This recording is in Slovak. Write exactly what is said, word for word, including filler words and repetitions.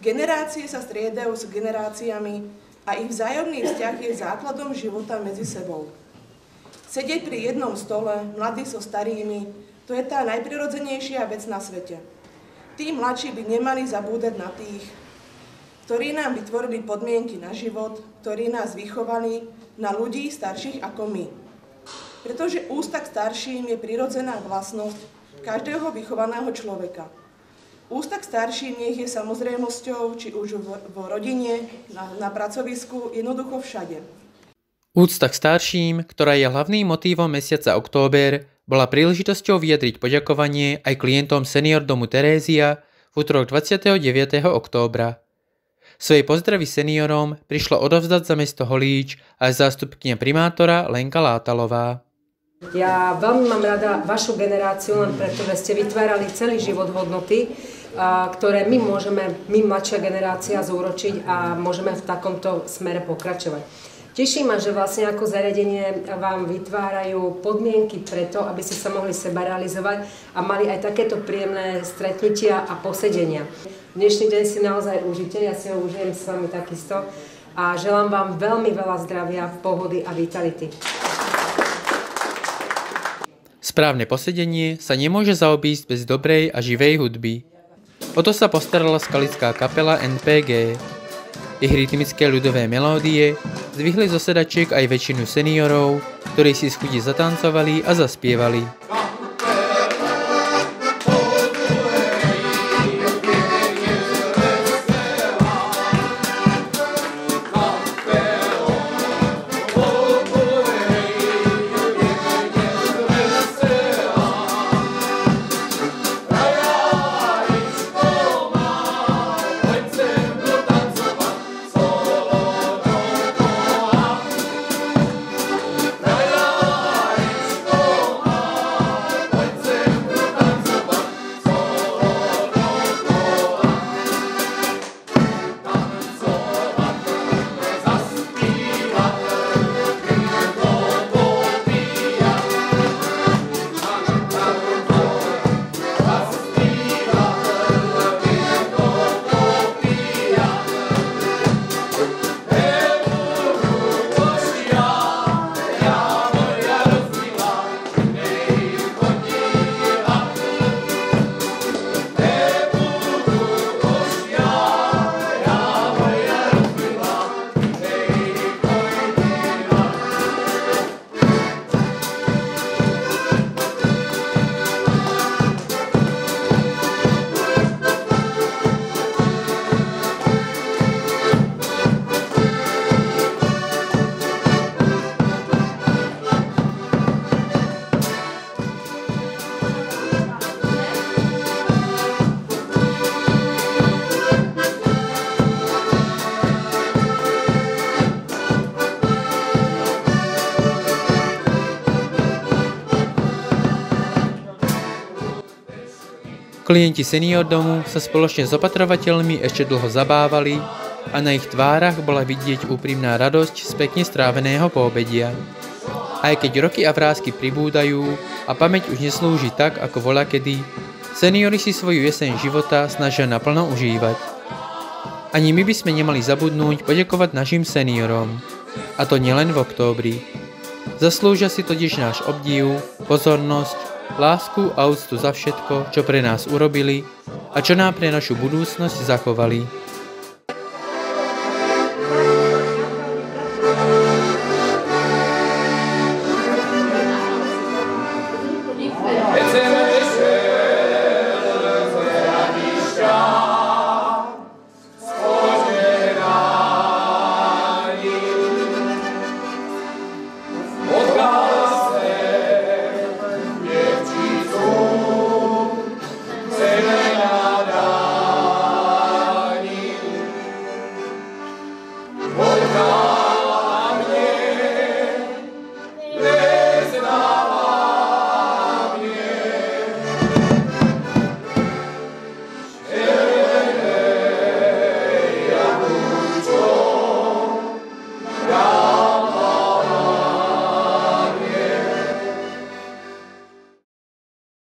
Generácie sa striedajú s generáciami a ich vzájomný vzťah je základom života medzi sebou. Sedieť pri jednom stole, mladí so starými, to je tá najprirodzenejšia vec na svete. Tí mladší by nemali zabúdať na tých, ktorí nám vytvorili podmienky na život, ktorí nás vychovali, na ľudí starších ako my. Pretože úcta k starším je prirodzená vlastnosť každého vychovaného človeka. Úcta k starším nech je samozrejmosťou, či už vo rodine, na, na pracovisku, jednoducho všade. Úcta k starším, ktorá je hlavným motívom mesiaca október, bola príležitosťou vyjadriť poďakovanie aj klientom Senior domu Terézia v útorok dvadsiateho deviateho októbra. Svoje pozdravy seniorom prišlo odovzdať za mesto Holíč aj zástupkyňa primátora Lenka Látalová. Ja veľmi mám rada vašu generáciu, len preto, že ste vytvárali celý život hodnoty, ktoré my môžeme, my mladšia generácia, zúročiť a môžeme v takomto smere pokračovať. Teší ma, že vlastne ako zariadenie vám vytvárajú podmienky preto, aby ste sa mohli seba realizovať a mali aj takéto príjemné stretnutia a posedenia. Dnešný deň si naozaj užite, ja si ho užijem s vami takisto a želám vám veľmi veľa zdravia, pohody a vitality. Správne posedenie sa nemôže zaobísť bez dobrej a živej hudby. O to sa postarala skalická kapela en pé gé. Ich rytmické ľudové melódie zdvihli zo sedačiek aj väčšinu seniorov, ktorí si z chuti zatancovali a zaspievali. Klienti Senior domu sa spoločne s opatrovateľmi ešte dlho zabávali a na ich tvárach bola vidieť úprimná radosť z pekne stráveného poobedia. Aj keď roky a vrásky pribúdajú a pamäť už neslúži tak, ako voľakedy, seniori si svoju jeseň života snažia naplno užívať. Ani my by sme nemali zabudnúť poďakovať našim seniorom. A to nielen v októbri. Zaslúžia si totiž náš obdiv, pozornosť, lásku a úctu za všetko, čo pre nás urobili a čo nám pre našu budúcnosť zachovali.